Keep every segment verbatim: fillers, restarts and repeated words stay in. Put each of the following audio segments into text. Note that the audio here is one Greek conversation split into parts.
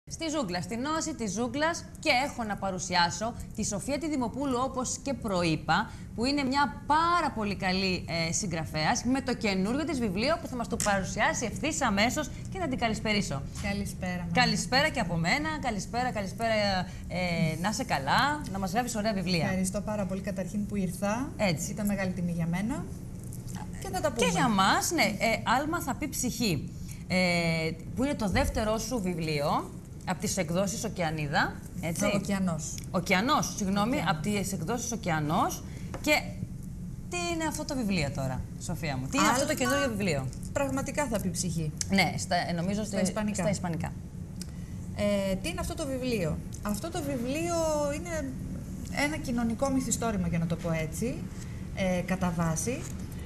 Στη ζούγκλα, στην όαση της ζούγκλας, και έχω να παρουσιάσω τη Σοφία τη Δημοπούλου, όπως και προείπα, που είναι μια πάρα πολύ καλή ε, συγγραφέας, με το καινούριο της βιβλίο που θα μας το παρουσιάσει ευθύς αμέσως και να την καλησπερίσω. Καλησπέρα. Μάνα. Καλησπέρα και από μένα. Καλησπέρα, καλησπέρα. Ε, να είσαι καλά, να μας γράφεις ωραία βιβλία. Ευχαριστώ πάρα πολύ καταρχήν που ήρθα. Έτσι. Ήταν μεγάλη τιμή για μένα. Και θα τα πούμε. Και για μας, ναι. Ε, Άλμα θα πει ψυχή. Ε, που είναι το δεύτερό σου βιβλίο. Από τις εκδόσεις Οκεανίδα, έτσι. Ο Ωκεανός. Ωκεανός, συγγνώμη, Ωκεανός. από τις εκδόσεις Ωκεανός. Και τι είναι αυτό το βιβλίο τώρα, Σοφία μου, τι είναι Άλμα, αυτό το καινούργιο βιβλίο? Πραγματικά θα πει ψυχή. Ναι, στα, νομίζω στα ισπανικά. Στα ισπανικά. Ε, τι είναι αυτό το βιβλίο? Αυτό το βιβλίο είναι ένα κοινωνικό μυθιστόρημα, για να το πω έτσι, ε, κατά βάση,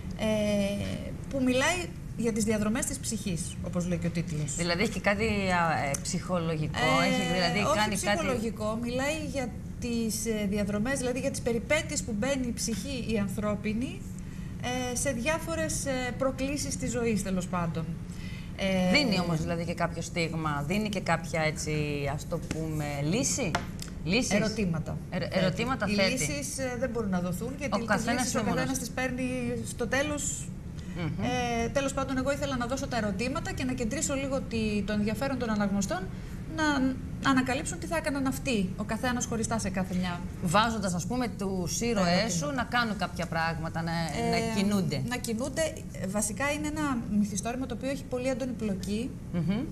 ε, που μιλάει για τις διαδρομές της ψυχής, όπως λέει και ο τίτλος. Δηλαδή έχει και κάτι α, ε, ψυχολογικό, Ε, έχει δηλαδή όχι κάνει ψυχολογικό, κάτι... μιλάει για τις ε, διαδρομές, δηλαδή για τις περιπέτειες που μπαίνει η ψυχή η ανθρώπινη ε, σε διάφορες ε, προκλήσεις της ζωής, τέλος πάντων. Ε, Δίνει όμως δηλαδή και κάποιο στίγμα, δίνει και κάποια έτσι, ας το πούμε, λύση. Λύσεις. Ερωτήματα. Ε, ερωτήματα οι θέτει. Οι λύσεις ε, δεν μπορούν να δοθούν, γιατί ο τις λύσεις ο καθένας τις παίρνει στο τέλος. Mm-hmm. Ε, τέλος πάντων, εγώ ήθελα να δώσω τα ερωτήματα και να κεντρήσω λίγο το ενδιαφέρον των αναγνωστών να ανακαλύψουν τι θα έκαναν αυτοί, ο καθένας χωριστά σε κάθε μια. Βάζοντας, ας πούμε, τους ήρωές σου να κάνουν κάποια πράγματα, να, ε, να κινούνται. Να κινούνται. Βασικά είναι ένα μυθιστόρημα το οποίο έχει πολύ έντονη πλοκή. Mm-hmm.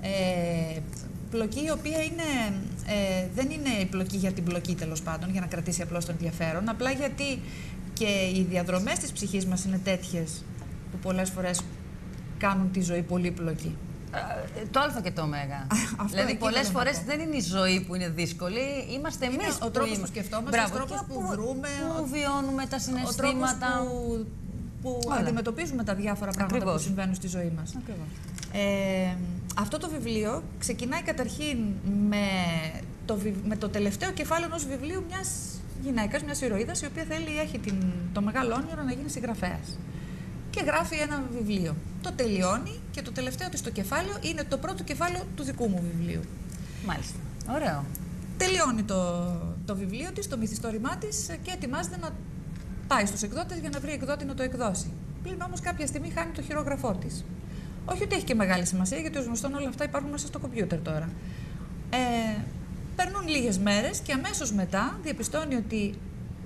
ε, πλοκή η οποία είναι, ε, δεν είναι η πλοκή για την πλοκή, τέλος πάντων, για να κρατήσει απλώς το ενδιαφέρον, απλά γιατί και οι διαδρομές της ψυχής μας είναι τέτοιες που πολλές φορές κάνουν τη ζωή πολύπλοκη. Ε, το α και το ω. Δηλαδή, πολλές φορές δεν είναι η ζωή που είναι δύσκολη, είμαστε εμείς ο τρόπος που σκεφτόμαστε, ο τρόπος που βρούμε, που βιώνουμε τα συναισθήματα, ο τρόπος που, που αντιμετωπίζουμε τα διάφορα πράγματα Ακριβώς. που συμβαίνουν στη ζωή μας. Ε, αυτό το βιβλίο ξεκινάει καταρχήν με το, με το τελευταίο κεφάλαιο ενός βιβλίου μιας γυναίκας, μιας ηρωίδας, η οποία θέλει, έχει την, το μεγάλο όνειρο να γίνει συγγραφέας. Και γράφει ένα βιβλίο. Το τελειώνει και το τελευταίο της το κεφάλαιο είναι το πρώτο κεφάλαιο του δικού μου βιβλίου. Μάλιστα. Ωραίο. Τελειώνει το, το βιβλίο της, το μυθιστόρημά της και ετοιμάζεται να πάει στους εκδότες για να βρει εκδότη να το εκδώσει. Πλην όμως κάποια στιγμή χάνει το χειρόγραφό της. Όχι ότι έχει και μεγάλη σημασία, γιατί ως γνωστόν όλα αυτά υπάρχουν μέσα στο κομπιούτερ τώρα. Ε, περνούν λίγες μέρες και αμέσως μετά διαπιστώνει ότι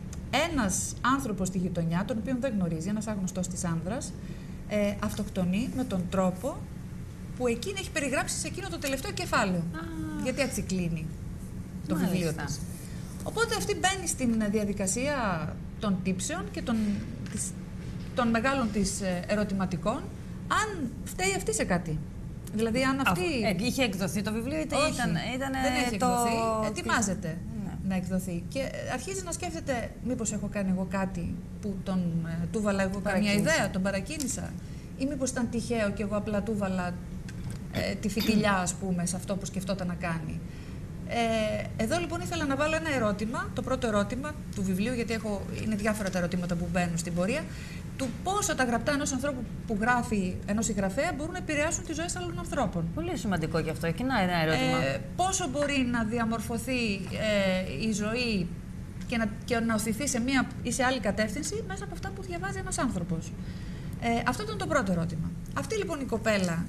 ένας άνθρωπος στη γειτονιά, τον οποίο δεν γνωρίζει, ένας άγνωστος της άνδρας, ε, αυτοκτονεί με τον τρόπο που εκείνη έχει περιγράψει σε εκείνο το τελευταίο κεφάλαιο. Α, γιατί έτσι κλείνει το μάλιστα. βιβλίο της. Οπότε αυτή μπαίνει στην διαδικασία των τύψεων και των, της, των μεγάλων της ερωτηματικών, αν φταίει αυτή σε κάτι. Δηλαδή, αν αυτή. Α, ε, είχε εκδοθεί το βιβλίο, είτε Όχι, ήταν. ήταν δεν έχει το... εκδοθεί. Ετοιμάζεται ναι. να εκδοθεί. Και αρχίζει να σκέφτεται, μήπως έχω κάνει εγώ κάτι που τον ε, του βάλα εγώ καμία ιδέα, τον παρακίνησα. Ή μήπως ήταν τυχαίο και εγώ απλά του βάλα ε, τη φιτιλιά, ας πούμε, σε αυτό που σκεφτόταν να κάνει. Ε, εδώ λοιπόν ήθελα να βάλω ένα ερώτημα, το πρώτο ερώτημα του βιβλίου, γιατί έχω, είναι διάφορα τα ερωτήματα που μπαίνουν στην πορεία, του πόσο τα γραπτά ενός ανθρώπου που γράφει, ενός συγγραφέα, μπορούν να επηρεάσουν τις ζωές άλλων ανθρώπων. Πολύ σημαντικό και αυτό, κοινά ένα ερώτημα. Ε, πόσο μπορεί να διαμορφωθεί ε, η ζωή και να, και να οθηθεί σε μία ή σε άλλη κατεύθυνση μέσα από αυτά που διαβάζει ένας άνθρωπος. Ε, αυτό ήταν το πρώτο ερώτημα. Αυτή λοιπόν η κοπέλα,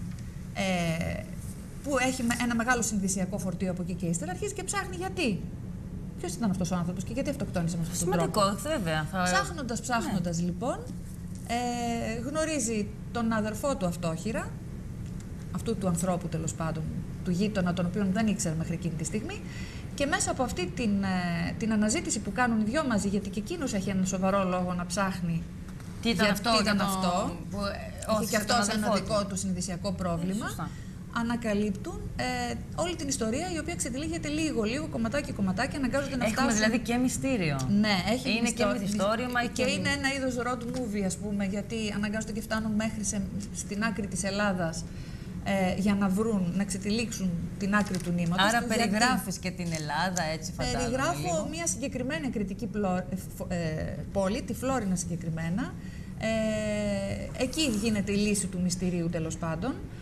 ε, που έχει ένα μεγάλο συνδυσιακό φορτίο από εκεί και ύστερα, αρχίζει και ψάχνει γιατί. Ποιος ήταν αυτός ο άνθρωπος και γιατί αυτοκτόνησε με αυτόν τον τρόπο. Σημαντικό, βέβαια. Θα... Ψάχνοντας, ψάχνοντας ναι. λοιπόν, ε, γνωρίζει τον αδερφό του αυτόχειρα, αυτού του ανθρώπου τέλος πάντων, του γείτονα, τον οποίον δεν ήξερε μέχρι εκείνη τη στιγμή, και μέσα από αυτή την, ε, την αναζήτηση που κάνουν οι δυο μαζί, γιατί και εκείνος έχει ένα σοβαρό λόγο να ψάχνει. Τι ήταν αυτό, τι ήταν το... αυτό. Που, ε, έχει και αυτό ένα δικό του συνδυσιακό πρόβλημα. Ε, ανακαλύπτουν ε, όλη την ιστορία, η οποία ξετυλίγεται λίγο-λίγο, κομματάκι-κομματάκι, αναγκάζονται να Έχουμε φτάσουν. δηλαδή και μυστήριο. Ναι, έχει είναι μυστό... και μυθιστόρημα. Και, και είναι ένα είδος road movie, ας πούμε, γιατί αναγκάζονται και φτάνουν μέχρι σε, στην άκρη της Ελλάδας ε, για να βρουν, να ξετυλίξουν την άκρη του νήματος. Άρα τους, περιγράφεις γιατί... και την Ελλάδα, έτσι φαντάζομαι. Περιγράφω λίγο. μια συγκεκριμένη κριτική πλο... ε, πόλη, τη Φλόρινα συγκεκριμένα. Ε, εκεί γίνεται η λύση του μυστηρίου, τέλος πάντων.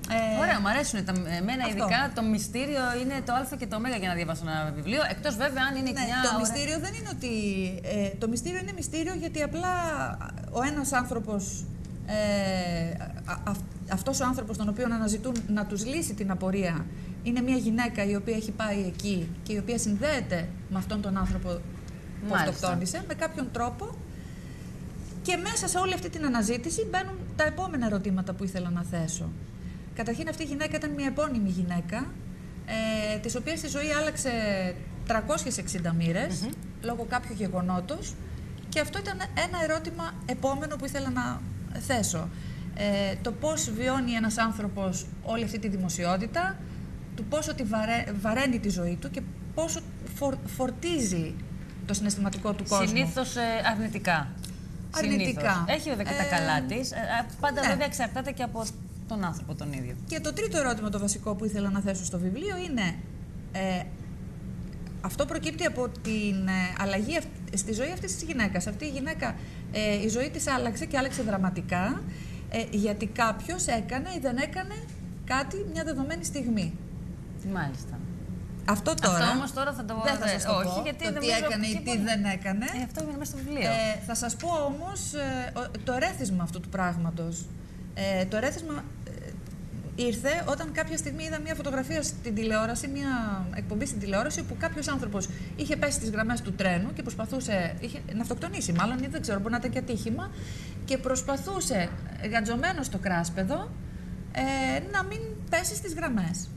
Ε, Ωραία, μου αρέσουν τα εμένα αυτό. ειδικά. Το μυστήριο είναι το Α και το Ω για να διαβάσω ένα βιβλίο. Εκτός βέβαια αν είναι ναι, μια. το ωραία... μυστήριο δεν είναι ότι. Ε, το μυστήριο είναι μυστήριο γιατί απλά ο ένας άνθρωπος. Ε, α, α, αυτός ο άνθρωπος τον οποίο αναζητούν να τους λύσει την απορία είναι μια γυναίκα η οποία έχει πάει εκεί και η οποία συνδέεται με αυτόν τον άνθρωπο που αυτοκτόνησε με κάποιον τρόπο. Και μέσα σε όλη αυτή την αναζήτηση μπαίνουν τα επόμενα ερωτήματα που ήθελα να θέσω. Καταρχήν αυτή η γυναίκα ήταν μια επώνυμη γυναίκα, ε, της οποίας η ζωή άλλαξε τριακόσιες εξήντα μοίρες mm-hmm. λόγω κάποιου γεγονότος, και αυτό ήταν ένα ερώτημα επόμενο που ήθελα να θέσω. Ε, το πώς βιώνει ένας άνθρωπος όλη αυτή τη δημοσιότητα, του πόσο τη βαρέ, βαραίνει τη ζωή του και πόσο φορ, φορτίζει το συναισθηματικό του κόσμου. Συνήθως ε, αρνητικά. Αρνητικά. Συνήθως. Έχει βέβαια και τα Ε, καλά της. Ε, πάντα ναι. βέβαια εξαρτάται και από τον άνθρωπο τον ίδιο. Και το τρίτο ερώτημα, το βασικό που ήθελα να θέσω στο βιβλίο είναι ε, αυτό προκύπτει από την ε, αλλαγή στη ζωή αυτής της γυναίκας. Αυτή η γυναίκα, ε, η ζωή της άλλαξε και άλλαξε δραματικά ε, γιατί κάποιος έκανε ή δεν έκανε κάτι μια δεδομένη στιγμή. Μάλιστα. Αυτό τώρα. Αυτό όμως τώρα θα το δεν θα σας το όχι, πω, γιατί το δεν τι έκανε ή τι δεν έκανε. Ε, αυτό είναι μέσα στο βιβλίο. Ε, θα σας πω όμως ε, το ερέθισμα αυτού του πράγματος. Ε, το ερέθισμα ε, ήρθε όταν κάποια στιγμή είδα μια φωτογραφία στην τηλεόραση, μια εκπομπή στην τηλεόραση, όπου κάποιος άνθρωπος είχε πέσει στις γραμμές του τρένου και προσπαθούσε είχε, να αυτοκτονήσει, μάλλον ή δεν ξέρω, μπορεί να ήταν και ατύχημα, και προσπαθούσε γαντζωμένο στο κράσπεδο ε, να μην πέσει στις γραμμές.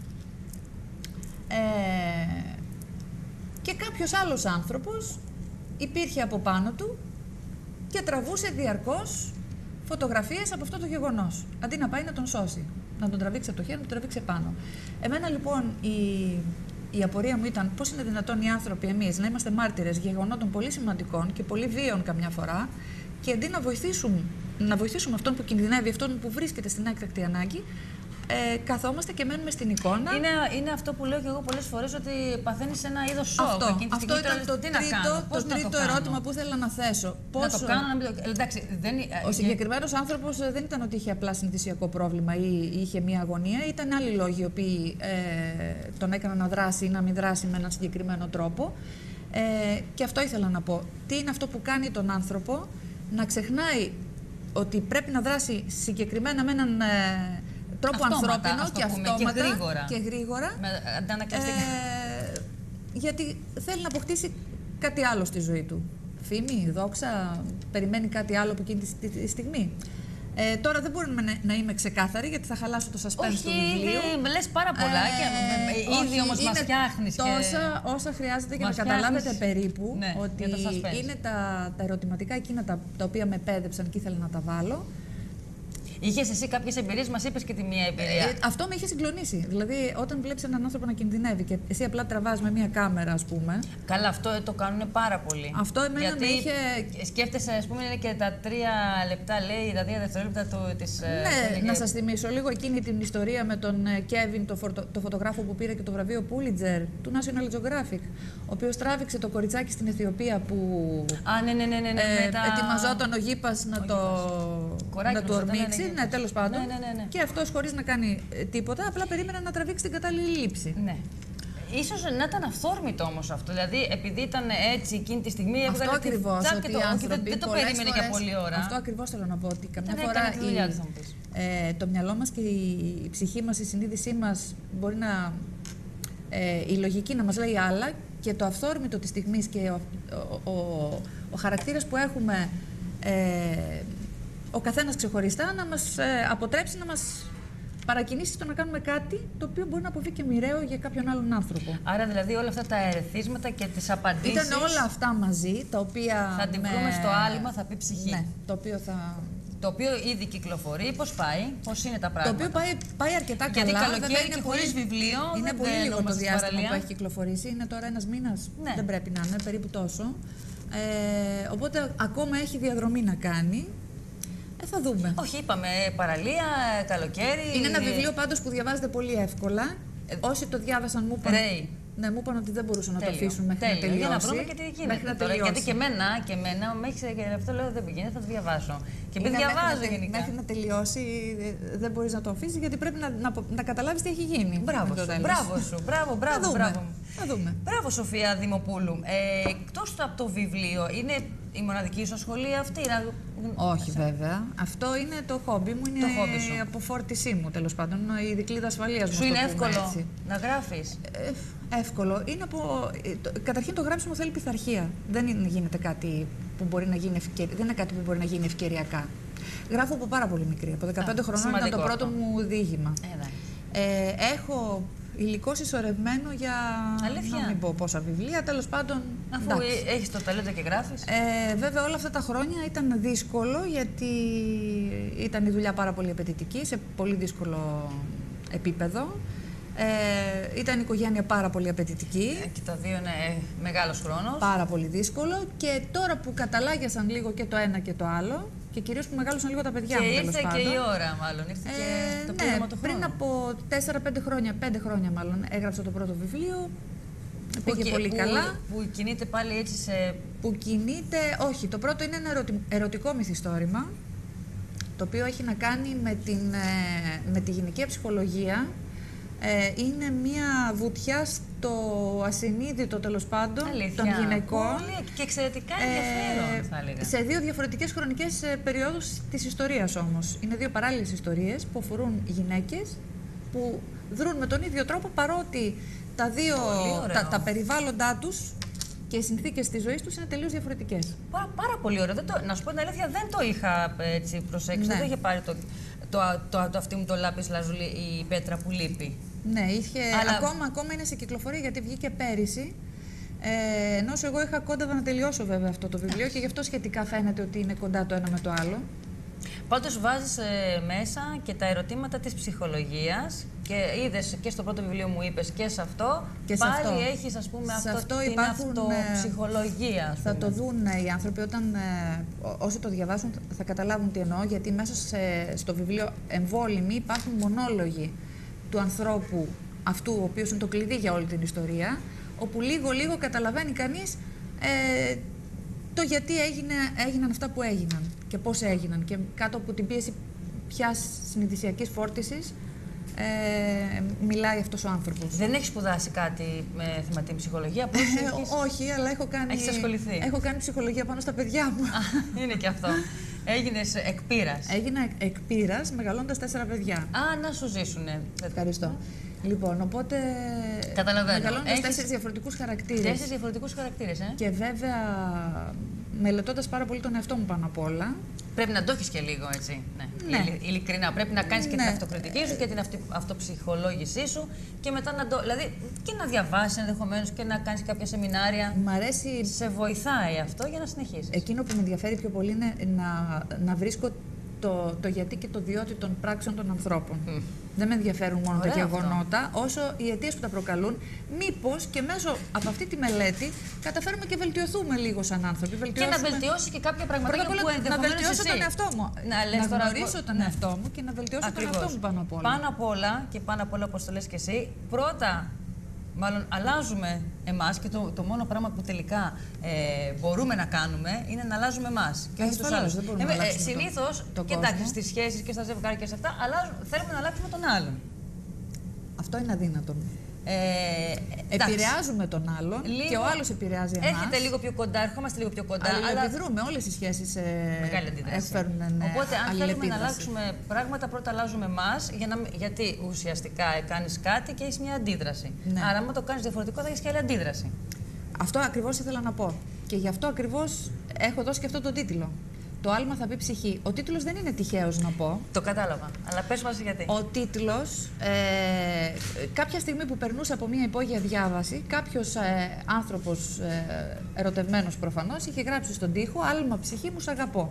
Ε, και κάποιος άλλος άνθρωπος υπήρχε από πάνω του και τραβούσε διαρκώς φωτογραφίες από αυτό το γεγονός, αντί να πάει να τον σώσει, να τον τραβήξει από το χέρι, να τον τραβήξει επάνω. Εμένα λοιπόν η, η απορία μου ήταν πώς είναι δυνατόν οι άνθρωποι εμείς να είμαστε μάρτυρες γεγονότων πολύ σημαντικών και πολύ βίαιων καμιά φορά, και αντί να βοηθήσουμε, να βοηθήσουμε αυτόν που κινδυνεύει, αυτόν που βρίσκεται στην έκτακτη ανάγκη, Ε, καθόμαστε και μένουμε στην εικόνα. Είναι, είναι αυτό που λέω και εγώ πολλές φορές, ότι παθαίνεις ένα είδος σοκ. Αυτό, αυτό αυτό ήταν το τι τρίτο, να κάνω, πώς το να τρίτο το κάνω. ερώτημα που ήθελα να θέσω. Πόσο... Να το κάνω, να μην το... Εντάξει, δεν... Ο συγκεκριμένος άνθρωπος δεν ήταν ότι είχε απλά συνηθισιακό πρόβλημα ή είχε μία αγωνία, ήταν άλλοι λόγοι οι οποίοι ε, τον έκαναν να δράσει ή να μην δράσει με έναν συγκεκριμένο τρόπο. Ε, και αυτό ήθελα να πω. Τι είναι αυτό που κάνει τον άνθρωπο να ξεχνάει ότι πρέπει να δράσει συγκεκριμένα με έναν ε, τρόπο αυτόματα, ανθρώπινο και αυτόματα και γρήγορα. Και γρήγορα με, ε, γιατί θέλει να αποκτήσει κάτι άλλο στη ζωή του. Φήμη, δόξα, περιμένει κάτι άλλο από εκείνη τη στιγμή. Ε, τώρα δεν μπορεί να, να είμαι ξεκάθαρη, γιατί θα χαλάσω το suspense του βιβλίου. Όχι, λες πάρα πολλά ε, και ήδη όμως μας φτιάχνεις. Τόσα και... όσα χρειάζεται για να καταλάβετε περίπου, ναι, ότι είναι τα, τα ερωτηματικά εκείνα τα, τα οποία με πέδεψαν και ήθελα να τα βάλω. Είχες εσύ κάποιες εμπειρίες, μας είπες και τη μία εμπειρία. Ε, αυτό με είχε συγκλονίσει. Δηλαδή, όταν βλέπεις έναν άνθρωπο να κινδυνεύει και εσύ απλά τραβάς με μία κάμερα, ας πούμε. Καλά, αυτό το κάνουν πάρα πολύ. Αυτό εμένα γιατί με είχε. Σκέφτεσαι, ας πούμε, είναι και τα τρία λεπτά, λέει, τα τρία δευτερόλεπτα του, της. Ναι, να σας θυμίσω λίγο εκείνη την ιστορία με τον Κέβιν, το, φορτο, το φωτογράφο που πήρε και το βραβείο Pulitzer του National Geographic. Ο οποίος τράβηξε το κοριτσάκι στην Αιθιοπία που. Α, ναι, ναι, ναι. ναι, ναι ε, τα... ετοιμαζόταν ο γήπας να, το... να του ορμήξει. Ναι, τέλος πάντων. Ναι, ναι, ναι, ναι. Και αυτός χωρίς να κάνει τίποτα, απλά περίμενε να τραβήξει την κατάλληλη λήψη. Ναι. Ίσως να ήταν αυθόρμητο όμως αυτό. Δηλαδή, επειδή ήταν έτσι εκείνη τη στιγμή. Αυτό ακριβώς. Ότι το, άνθρωποι, δεν, δεν το περίμενε για πολλή ώρα. Αυτό ακριβώς θέλω να πω. Ότι καμιά δεν φορά η, δουλειά, ε, το μυαλό μας και η, η ψυχή μας, η συνείδησή μας μπορεί να. Ε, η λογική να μας λέει άλλα, και το αυθόρμητο της στιγμής και ο, ο, ο, ο χαρακτήρας που έχουμε. Ε, ο καθένας ξεχωριστά να μας ε, αποτρέψει να μας παρακινήσει στο να κάνουμε κάτι το οποίο μπορεί να αποβεί και μοιραίο για κάποιον άλλον άνθρωπο. Άρα δηλαδή όλα αυτά τα ερεθίσματα και τις απαντήσεις. Ήταν όλα αυτά μαζί, τα οποία. Θα την με... βρούμε στο άλμα, θα πει ψυχή. Ναι, το οποίο θα. Το οποίο ήδη κυκλοφορεί, πώς πάει, πώς είναι τα πράγματα. Το οποίο πάει, πάει αρκετά γιατί καλά. Γιατί καλοκαίρι και χωρίς βιβλίο. Είναι πολύ λίγο το διάστημα παραλία. που έχει κυκλοφορήσει. Είναι τώρα ένας μήνας. Ναι. Δεν πρέπει να είναι, περίπου τόσο. Ε, οπότε ακόμα έχει διαδρομή να κάνει. Ε, θα δούμε. Όχι, είπαμε παραλία, καλοκαίρι. Είναι ένα βιβλίο πάντως που διαβάζεται πολύ εύκολα. Ε, Όσοι το διάβασαν μου είπαν. Ρέι. Ναι, μου είπαν ότι δεν μπορούσαν να Τέλειο. το αφήσουν μέχρι Τέλειο. να τελειώσει. Για να βρούμε και τι γίνεται τώρα. Γιατί και εμένα, και εμένα, μέχρι και αυτό λέω δεν πηγαίνει, θα το διαβάσω. Και επειδή διαβάζω μέχρι γενικά. Μέχρι να τελειώσει δεν μπορεί να το αφήσει, γιατί πρέπει να, να, να καταλάβει τι έχει γίνει. Μπράβο σου, μπράβο σου, μπράβο, μπράβο. Θα μπράβο. Θα δούμε. Μπράβο, Σοφία Δημοπούλου. Ε, Εκτός από το βιβλίο, είναι η μοναδική σου ασχολία αυτή? Όχι, βέβαια. Αυτό είναι το χόμπι μου, είναι το χόμπι σου. Η αποφόρτισή μου, τέλος πάντων, η δικλείδα ασφαλείας μου. Σου είναι εύκολο έτσι να γράφεις? Ε, εύκολο. Είναι από... Καταρχήν το γράψιμο θέλει πειθαρχία. Δεν είναι, γίνεται κάτι που μπορεί να γίνει ευκαιρι... Δεν είναι κάτι που μπορεί να γίνει ευκαιριακά. Γράφω από πάρα πολύ μικρή. Από δεκαπέντε χρονών ήταν το πρώτο μου διήγημα. Ε, ε, έχω υλικό συσσωρευμένο για Αλήθεια? να μην πω πόσα βιβλία, τέλος πάντων. Αφού εντάξει. έχεις το ταλέντο και γράφεις. Ε, βέβαια όλα αυτά τα χρόνια ήταν δύσκολο, γιατί ήταν η δουλειά πάρα πολύ απαιτητική, σε πολύ δύσκολο επίπεδο. Ε, ήταν η οικογένεια πάρα πολύ απαιτητική. Ε, και τα δύο είναι μεγάλος χρόνος. Πάρα πολύ δύσκολο. Και τώρα που καταλάγιασαν λίγο και το ένα και το άλλο, και κυρίως που μεγάλωσαν λίγο τα παιδιά και μου, ήρθε τέλος και πάντων, η ώρα, μάλλον. Ήρθε και ε, το ναι, πλήρωμα του χρόνου. πριν από τέσσερα πέντε χρόνια, πέντε χρόνια μάλλον, έγραψα το πρώτο βιβλίο. Πήγε που, πολύ που, καλά. Που κινείται πάλι έτσι σε... Που κινείται, όχι, το πρώτο είναι ένα ερωτι, ερωτικό μυθιστόρημα, το οποίο έχει να κάνει με, την, με τη γυναικεία ψυχολογία. Ε, είναι μια βουτιά στο ασυνείδητο, τέλος πάντων, αλήθεια, των γυναικών. Πολύ και εξαιρετικά ενδιαφέρον, ε, θα έλεγα. Σε δύο διαφορετικές χρονικές περιόδους της ιστορίας όμως. Είναι δύο παράλληλες ιστορίες που αφορούν γυναίκες που δρούν με τον ίδιο τρόπο, παρότι τα δύο, τα, τα περιβάλλοντά τους και οι συνθήκες της ζωής τους είναι τελείως διαφορετικές. Πάρα, πάρα πολύ ωραίο. Δεν το, να σου πω την αλήθεια, δεν το είχα έτσι προσέξει. Ναι. Δεν το είχε πάρει το, το, το, το, το αυτή μου το λάπης λαζουλί, η πέτρα που λείπει. Ναι, είχε, αλλά... ακόμα, ακόμα είναι σε κυκλοφορία, γιατί βγήκε πέρυσι. Ε, ενώ εγώ είχα κόνταβα να τελειώσω βέβαια αυτό το βιβλίο και γι' αυτό σχετικά φαίνεται ότι είναι κοντά το ένα με το άλλο. Πάντως βάζεις ε, μέσα και τα ερωτήματα της ψυχολογίας και είδες και στο πρώτο βιβλίο μου είπες και σε αυτό, και σε πάλι αυτό. έχεις ας πούμε σε αυτό, αυτό την υπάρχουν, αυτοψυχολογία. Θα το δουν οι άνθρωποι όταν, ε, όσοι το διαβάσουν, θα καταλάβουν τι εννοώ, γιατί μέσα σε, στο βιβλίο εμβόλυμοι υπάρχουν μονόλογοι του ανθρώπου αυτού, ο οποίος είναι το κλειδί για όλη την ιστορία, όπου λίγο-λίγο καταλαβαίνει κανείς ε, το γιατί έγινε, έγιναν αυτά που έγιναν και πώς έγιναν, και κάτω από την πίεση ποιας συνειδησιακής φόρτισης ε, μιλάει αυτός ο άνθρωπος. Δεν έχεις σπουδάσει κάτι με θεματική ψυχολογία? Πώς έχεις... Όχι, αλλά έχω κάνει, έχεις ασχοληθεί? Έχω κάνει ψυχολογία πάνω στα παιδιά μου. Α, είναι και αυτό. Έγινες εκπείρας. Έγινα εκπείρας μεγαλώντας τέσσερα παιδιά. Α, να σου ζήσουνε. Ευχαριστώ. Λοιπόν, οπότε καταλαβαίνω. Μεγαλώνοντας Έχεις... τέσσερις διαφορετικούς χαρακτήρες. Τέσσερις διαφορετικούς χαρακτήρες, ε. Και βέβαια μελετώντας πάρα πολύ τον εαυτό μου πάνω απ' όλα. Πρέπει να το έχεις και λίγο, έτσι. Ναι. Ναι. Ειλικρινά. Πρέπει να κάνεις και ναι. την αυτοκριτική σου και την αυτο... αυτοψυχολόγησή σου και μετά να το. Δηλαδή και να διαβάσεις ενδεχομένως και να κάνεις κάποια σεμινάρια. Μ' αρέσει. Σε βοηθάει αυτό για να συνεχίσεις. Εκείνο που με ενδιαφέρει πιο πολύ είναι να, να βρίσκω το, το γιατί και το διότι των πράξεων των ανθρώπων. Mm. Δεν με ενδιαφέρουν μόνο Ωραία τα γεγονότα, αυτό. όσο οι αιτίες που τα προκαλούν. Μήπως και μέσω από αυτή τη μελέτη καταφέρουμε και βελτιωθούμε λίγο σαν άνθρωποι. Βελτιώσουμε... Και να βελτιώσει και κάποια πραγματάκια που ενδεχομένως να βελτιώσω εσύ. τον εαυτό μου. Να, λες να τώρα... γνωρίσω τον ναι. εαυτό μου και να βελτιώσω Ακριβώς. τον εαυτό μου πάνω απ' όλα. Πάνω απ' όλα και πάνω απ' όλα, όπως το λες και εσύ, πρώτα. Μάλλον αλλάζουμε εμάς και το, το μόνο πράγμα που τελικά ε, μπορούμε να κάνουμε είναι να αλλάζουμε εμάς και όχι τους άλλους. Ε, ε, συνήθως, το, και εντάξει, στις σχέσεις και στα ζευγάρια και σε αυτά, αλλάζουμε, θέλουμε να αλλάξουμε τον άλλον. Αυτό είναι αδύνατο. Ε, Επηρεάζουμε τον άλλον λίγο, και ο άλλος επηρεάζει εμάς. Έρχεται λίγο πιο κοντά, ερχόμαστε λίγο πιο κοντά. Αλλά επιδρούμε, όλες οι σχέσεις ε, φέρνουν ναι, οπότε, αν θέλουμε να αλλάξουμε πράγματα, πρώτα αλλάζουμε εμάς, για γιατί ουσιαστικά κάνεις κάτι και έχεις μια αντίδραση. Ναι. Άρα, αν το κάνεις διαφορετικό, θα έχεις και άλλη αντίδραση. Αυτό ακριβώς ήθελα να πω. Και γι' αυτό ακριβώς έχω δώσει και αυτό τον τίτλο. Το άλμα θα πει ψυχή. Ο τίτλος δεν είναι τυχαίος να πω. Το κατάλαβα. Αλλά πες μας γιατί. Ο τίτλος, ε, κάποια στιγμή που περνούσε από μια υπόγεια διάβαση, κάποιος ε, άνθρωπος ε, ερωτευμένος προφανώς είχε γράψει στον τοίχο «Άλμα ψυχή μου σ' αγαπώ».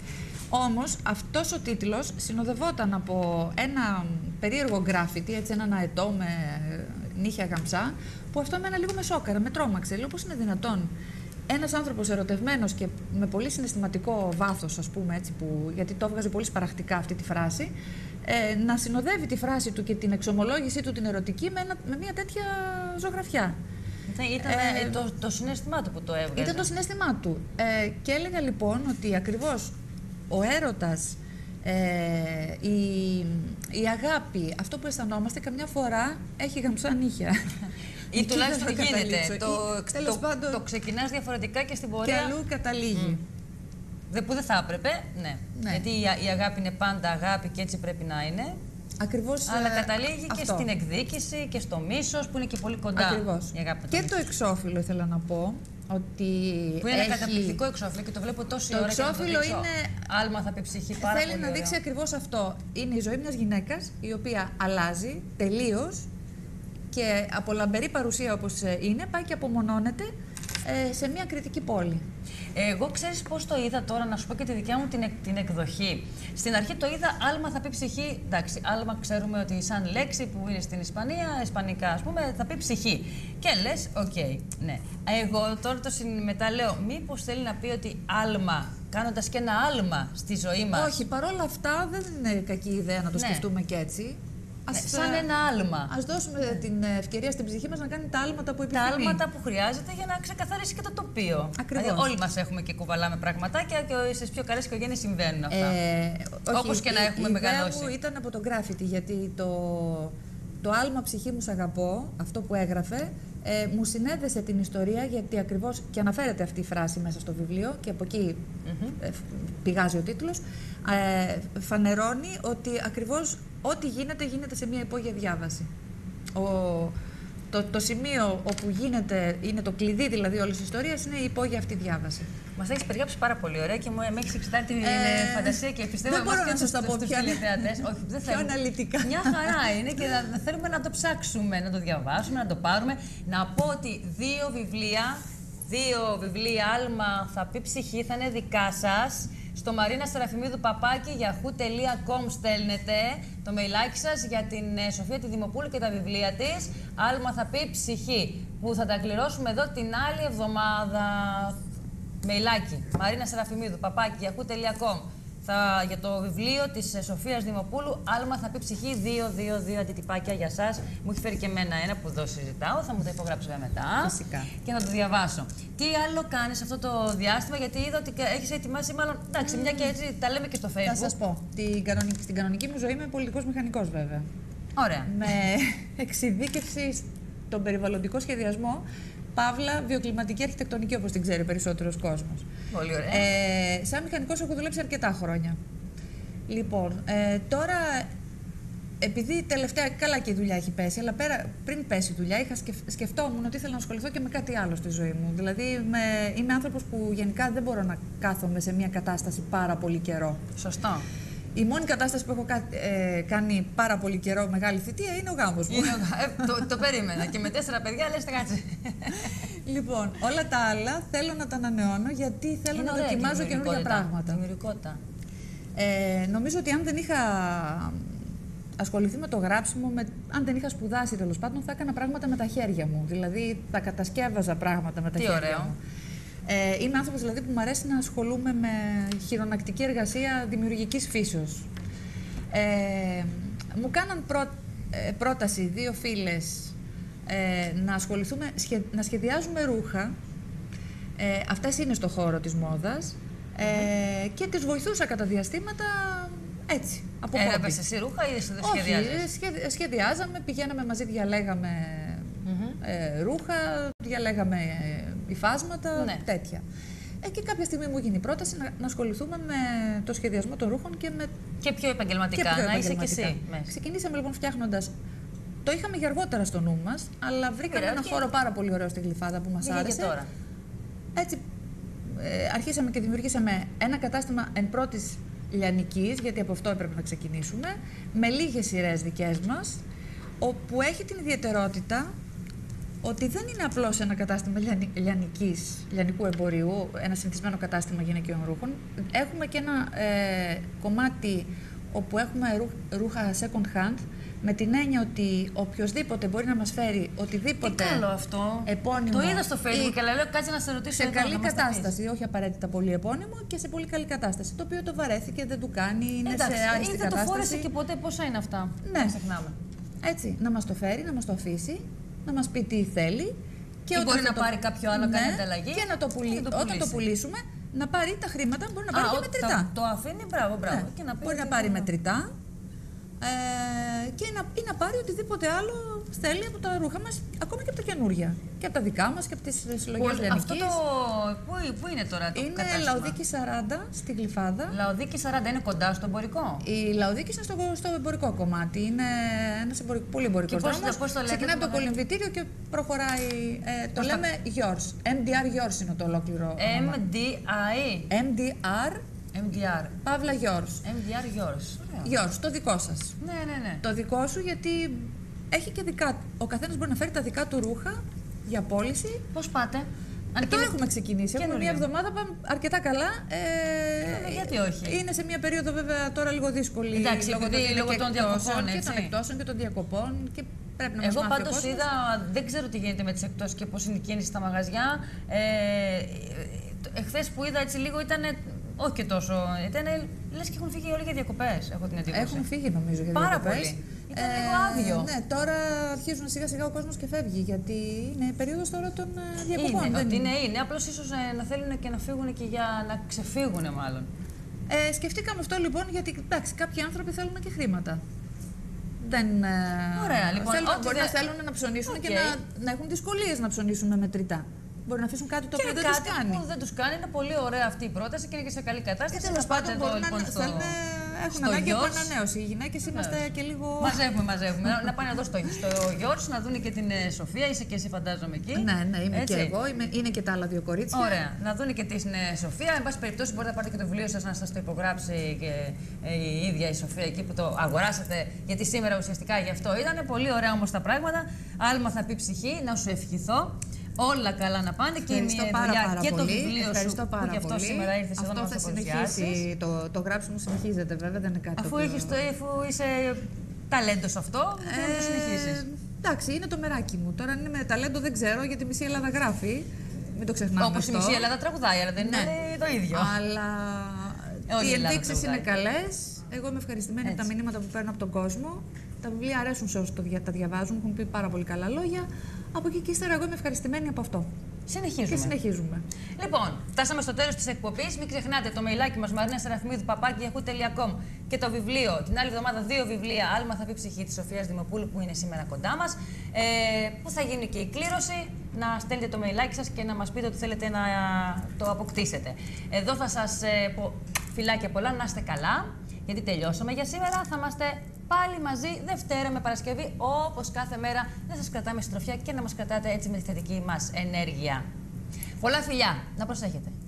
Όμως αυτός ο τίτλος συνοδευόταν από ένα περίεργο γκράφιτι, έτσι έναν αετό με νύχια γαμψά, που αυτό εμένα λίγο με σόκαρα, με τρόμαξε. Λέω πώς είναι δυνατόν ένας άνθρωπος ερωτευμένος και με πολύ συναισθηματικό βάθος, ας πούμε, έτσι, που, γιατί το έβγαζε πολύ σπαραχτικά αυτή τη φράση, ε, να συνοδεύει τη φράση του και την εξομολόγησή του την ερωτική με, ένα, με μια τέτοια ζωγραφιά. Ήταν ε, το, το συναίσθημά του που το έβγαζε. Ήταν το συναίσθημά του. Ε, και έλεγα λοιπόν ότι ακριβώς ο έρωτας, ε, η, η αγάπη, αυτό που αισθανόμαστε καμιά φορά έχει γαμψά νύχια. Ή τουλάχιστον γίνεται. Το, Ή, το, πάντων, το ξεκινάς διαφορετικά και στην πορεία. Και αλλού καταλήγει. Mm. Δε, που δεν θα έπρεπε, ναι. ναι. Γιατί η, η αγάπη είναι πάντα αγάπη και έτσι πρέπει να είναι. Ακριβώς. Αλλά καταλήγει αυτό. Και στην εκδίκηση και στο μίσος που είναι και πολύ κοντά. Ακριβώς. Η αγάπη και το, το εξώφυλλο ήθελα να πω. Ότι που είναι έχει... ένα καταπληκτικό εξώφυλλο και το βλέπω τόση το ώρα. Εξώφυλλο και να το είναι. Άλμα θα πει ψυχή πάρα Θέλει πολύ να δείξει ακριβώς αυτό. Είναι η ζωή μιας γυναίκας η οποία αλλάζει τελείως και από λαμπερή παρουσία όπως είναι πάει και απομονώνεται ε, σε μια κριτική πόλη. Εγώ ξέρεις πώς το είδα τώρα, να σου πω και τη δικιά μου την, εκ, την εκδοχή. Στην αρχή το είδα άλμα θα πει ψυχή. Εντάξει, άλμα ξέρουμε ότι σαν λέξη που είναι στην Ισπανία, ισπανικά ας πούμε, θα πει ψυχή. Και λες, οκ, okay, ναι. Εγώ τώρα το μετά λέω, μήπως θέλει να πει ότι άλμα, κάνοντας και ένα άλμα στη ζωή μας. Όχι, παρόλα αυτά δεν είναι κακή ιδέα να το ναι. σκεφτούμε και έτσι. Ναι, ας, σαν ένα άλμα. Ας δώσουμε ναι. την ευκαιρία στην ψυχή μας να κάνει τα άλματα που επιθυμεί. Τα άλματα που χρειάζεται για να ξεκαθαρίσει και το τοπίο. Ακριβώς. Δηλαδή, όλοι μας έχουμε και κουβαλάμε πραγματάκια και στις πιο καλές οικογένειες συμβαίνουν αυτά. Ε, Όπως και να έχουμε η μεγαλώσει. Η ιδέα μου ήταν από το γκράφιτι, γιατί το, το άλμα ψυχή μου σ' αγαπώ, αυτό που έγραφε, ε, μου συνέδεσε την ιστορία, γιατί ακριβώς, και αναφέρεται αυτή η φράση μέσα στο βιβλίο και από εκεί mm-hmm. ε, πηγάζει ο τίτλος, ε, φανερώνει ότι ακριβώς ό,τι γίνεται, γίνεται σε μια υπόγεια διάβαση. Ο, το, το σημείο όπου γίνεται, είναι το κλειδί δηλαδή όλης της ιστορίας, είναι η υπόγεια αυτή διάβαση. Μας έχεις περιγράψει πάρα πολύ ωραία και μου έχεις εξητάρει την ε, φαντασία και πιστεύω δεν μπορώ να σας τα πω στους πια. τηλεθεατές. Όχι, δεν πιο αναλυτικά. Μια χαρά είναι και να, θέλουμε να το ψάξουμε, να το διαβάσουμε, να το πάρουμε. Να πω ότι δύο βιβλία, δύο βιβλία, άλμα θα πει ψυχή, θα είναι δικά σας. Στο Μαρίνα Σεραφιμίδου παπάκι yahoo τελεία com στέλνετε το μεϊλάκι σας για την Σοφία τη Δημοπούλου και τα βιβλία της. Άλμα θα πει ψυχή, που θα τα κληρώσουμε εδώ την άλλη εβδομάδα. Μεϊλάκι, Μαρίνα Σεραφιμίδου, παπάκι, yahoo τελεία com. Θα, για το βιβλίο της Σοφίας Δημοπούλου, Άλμα θα πει ψυχή, δύο, δύο, δύο αντιτυπάκια για σας. Μου έχει φέρει και εμένα ένα που εδώ συζητάω, θα μου το υπογράψω μετά. Φυσικά. Και να το διαβάσω. Τι άλλο κάνεις αυτό το διάστημα, γιατί είδα ότι έχεις ετοιμάσει, μάλλον, εντάξει, μια και έτσι τα λέμε και στο Facebook. Θα σας πω, την κανονική, στην κανονική μου ζωή είμαι πολιτικός μηχανικός βέβαια. Ωραία. Με εξειδίκευση στον περιβαλλοντικό σχεδιασμό, παύλα βιοκλιματική αρχιτεκτονική, όπως την ξέρει ο περισσότερος κόσμος. Πολύ ωραία. Ε, σαν μηχανικός έχω δουλέψει αρκετά χρόνια. Λοιπόν, ε, τώρα, επειδή τελευταία, καλά και η δουλειά έχει πέσει, αλλά πέρα, πριν πέσει η δουλειά, είχα σκεφ, σκεφτόμουν ότι ήθελα να ασχοληθώ και με κάτι άλλο στη ζωή μου. Δηλαδή, με, είμαι άνθρωπος που γενικά δεν μπορώ να κάθομαι σε μια κατάσταση πάρα πολύ καιρό. Σωστό. Η μόνη κατάσταση που έχω κα, ε, κάνει πάρα πολύ καιρό, μεγάλη θητεία, είναι ο γάμος μου. Είναι ο, ε, το, το περίμενα. Και με τέσσερα παιδιά λες κάτσε. Λοιπόν, όλα τα άλλα θέλω να τα ανανεώνω, γιατί θέλω είναι να δοκιμάζω καινούργια πράγματα. Δημιουργικότητα. Ε, νομίζω ότι αν δεν είχα ασχοληθεί με το γράψιμο, με, αν δεν είχα σπουδάσει τέλος πάντων, θα έκανα πράγματα με τα χέρια μου. Δηλαδή, θα κατασκεύαζα πράγματα με τα Τι χέρια ωραίο. μου. Ε, είμαι άνθρωπος δηλαδή που μου αρέσει να ασχολούμαι με χειρονακτική εργασία δημιουργικής φύσεως. Ε, μου κάναν πρό, ε, πρόταση δύο φίλες ε, να ασχοληθούμε, σχε, να σχεδιάζουμε ρούχα. Ε, αυτές είναι στο χώρο της μόδας ε, mm-hmm. και τις βοηθούσα κατά διαστήματα έτσι, από χόμπι. Έγραφες εσύ ρούχα ή δεν σχεδιάζεις? Όχι, σχεδι, σχεδιάζαμε, πηγαίναμε μαζί, διαλέγαμε mm-hmm. ε, ρούχα, διαλέγαμε ε, υφάσματα, ναι. τέτοια. Ε, και κάποια στιγμή μου έγινε η πρόταση να, να ασχοληθούμε με το σχεδιασμό των ρούχων και με. Και πιο επαγγελματικά, και πιο να είσαι κι εσύ. Ξεκινήσαμε λοιπόν φτιάχνοντας. Το είχαμε για αργότερα στο νου μας, αλλά βρήκαμε ένα χώρο πάρα πολύ ωραίο στη Γλυφάδα που μας άρεσε. Και τώρα. Έτσι, ε, αρχίσαμε και δημιουργήσαμε ένα κατάστημα εν πρώτης λιανικής, γιατί από αυτό έπρεπε να ξεκινήσουμε, με λίγες σειρές δικές μας, όπου έχει την ιδιαιτερότητα ότι δεν είναι απλώς ένα κατάστημα λιανικής, λιανικού εμπορίου, ένα συνηθισμένο κατάστημα γυναικείων ρούχων. Έχουμε και ένα ε, κομμάτι όπου έχουμε ρούχα second hand, με την έννοια ότι οποιοδήποτε μπορεί να μας φέρει οτιδήποτε. Τι καλό αυτό. Επώνυμο. Το είδα στο Facebook, αλλά λέω κάτσε να σε ρωτήσω. Σε καλή κατάσταση, όχι απαραίτητα πολύ επώνυμο, και σε πολύ καλή κατάσταση. Το οποίο το βαρέθηκε, δεν του κάνει, είναι εντάξει, σε άριστη κατάσταση. Δεν το φόρεσε και ποτέ, πόσα είναι αυτά. Ναι. Να ξεχνάμε. Έτσι, να μας το φέρει, να μας το αφήσει, να μας πει τι θέλει Και ή μπορεί να το... πάρει κάποιο άλλο, ναι, κάνει ανταλλαγή. Και να το πουλήσει. Και το όταν το πουλήσουμε, να πάρει τα χρήματα, μπορεί να πάρει Α, και μετρητά. Το, το αφήνει, μπράβο, μπράβο. Ναι. Και να μπορεί να πάρει μετρητά. Ε, και να, ή να πάρει οτιδήποτε άλλο θέλει από τα ρούχα μας, ακόμα και από τα καινούρια. Και από τα δικά μας και από τις συλλογές Λιανικής. Αυτό το... Πού, πού είναι τώρα το είναι κατάστημα? Είναι Λαοδίκη σαράντα στη Γλυφάδα. Λαοδίκη σαράντα είναι κοντά στο εμπορικό. Η Λαοδίκη είναι στο, στο εμπορικό κομμάτι. Είναι ένας εμπορικό, πολύ εμπορικός δρόμος. Ξεκινάει από το κολυμβητήριο και προχωράει. Ε, το λέμε Yours. εμ ντι αρ Yours είναι το ολόκληρο. εμ ντι άι. εμ ντι αρ. εμ ντι αρ. Παύλα Yours. εμ ντι αρ Yours. Yours, το δικό σας. Ναι, ναι, ναι. Το δικό σου, γιατί έχει και δικά. Ο καθένας μπορεί να φέρει τα δικά του ρούχα για πώληση. Πώς πάτε? Αν τώρα έχουμε ξεκινήσει. Έχουμε μια εβδομάδα, πάμε αρκετά καλά. Ε, ε, γιατί όχι. Είναι σε μια περίοδο βέβαια τώρα λίγο δύσκολη. Εντάξει, λόγω, επειδή, λόγω των διακοπών. Και των εκτόσεων και των διακοπών. Και πρέπει να Εγώ πάντως είδα, δεν ξέρω τι γίνεται με τις εκτόσεις και πώς είναι η κίνηση στα μαγαζιά. Ε, Εχθές που είδα έτσι λίγο ήταν. Όχι και τόσο. Ήταν λες και έχουν φύγει όλοι για διακοπές. Έχω την εντύπωση. Έχουν φύγει νομίζω για διακοπές. Πάρα διακοπές. πολύ. Ήταν ε, λίγο άδειο. Ναι, τώρα αρχίζουν σιγά σιγά ο κόσμος και φεύγει. Γιατί είναι περίοδος τώρα των διακοπών. Είναι, δεν ότι είναι, είναι. Απλώς ίσως ε, να θέλουν και να φύγουν και για να ξεφύγουν μάλλον. Ε, σκεφτήκαμε αυτό λοιπόν γιατί εντάξει, κάποιοι άνθρωποι θέλουν και χρήματα. Δεν. Ωραία, λοιπόν. Θέλουν, ό,τι μπορεί δε... να θέλουν να ψωνίσουν okay. και να, να έχουν δυσκολίες να ψωνίσουν με μετρητά. Μπορεί να αφήσουν κάτι το οποίο δεν τους κάνει. Που δεν τους κάνει. Είναι πολύ ωραία αυτή η πρόταση και είναι και σε καλή κατάσταση. Τέλος πάντων, μπορούν να λοιπόν, στο... έχουν ανάγκη από ανανέωση. Οι γυναίκες είμαστε yeah. και λίγο. Μαζεύουμε, μαζεύουμε. να πάνε εδώ στο, στο Γιώργο να δουν και την Σοφία. Είσαι και εσύ, φαντάζομαι εκεί. Ναι, ναι, είμαι έτσι. Και εγώ. Είμαι, είναι και τα άλλα δύο κορίτσια. Ωραία. Να δουν και την Σοφία. Εν πάση περιπτώσει, μπορείτε να πάρετε και το βιβλίο σας να σας το υπογράψει και η ίδια η Σοφία εκεί που το αγοράσατε. Γιατί σήμερα ουσιαστικά γι' αυτό ήταν. Πολύ ωραία όμως τα πράγματα. Άλμα θα πει ψυχή, να σου ευχηθώ. Όλα καλά να πάνε και η μία δουλειά και το βιβλίο Ευχαριστώ σου πάρα που γι' αυτό πολύ. σήμερα ήρθες εδώ να μας το παρουσιάσεις. Το, το γράψιμο συνεχίζεται βέβαια, δεν είναι κάτι Αφού, το έχεις το, αφού είσαι ταλέντο σε αυτό, θέλω να το συνεχίσεις. Εντάξει, είναι το μεράκι μου. Τώρα αν είναι με ταλέντο δεν ξέρω, γιατί η μισή Ελλάδα γράφει. Μην το ξεχνάμε. Όπως η μισή Ελλάδα τραγουδάει, αλλά δεν ναι. είναι το ίδιο. Αλλά οι ενδείξεις είναι καλές. Εγώ είμαι ευχαριστημένη από τα μηνύματα που παίρνω από τον κόσμο. Τα βιβλία αρέσουν σε όσους τα διαβάζουν, έχουν πει πάρα πολύ καλά λόγια. Από εκεί και ύστερα εγώ είμαι ευχαριστημένη από αυτό. Συνεχίζουμε. Και συνεχίζουμε. Λοιπόν, φτάσαμε στο τέλος της εκπομπής. Μην ξεχνάτε το μεϊλάκι μας μαρίνα σεραφιμίδου παπάκι γιαχού τελεία κομ και το βιβλίο. Την άλλη εβδομάδα δύο βιβλία. Άλμα θα πει ψυχή της Σοφίας Δημοπούλου που είναι σήμερα κοντά μας. Ε, που θα γίνει και η κλήρωση. Να στέλνετε το μεϊλάκι σας και να μας πείτε ότι θέλετε να το αποκτήσετε. Εδώ θα σας ε, πω φιλάκια πολλά, να είστε καλά. Γιατί τελειώσαμε για σήμερα. Θα είμαστε πάλι μαζί Δευτέρα με Παρασκευή, όπως κάθε μέρα, να σας κρατάμε συντροφιά και να μας κρατάτε έτσι με τη θετική μας ενέργεια. Πολλά φιλιά, να προσέχετε.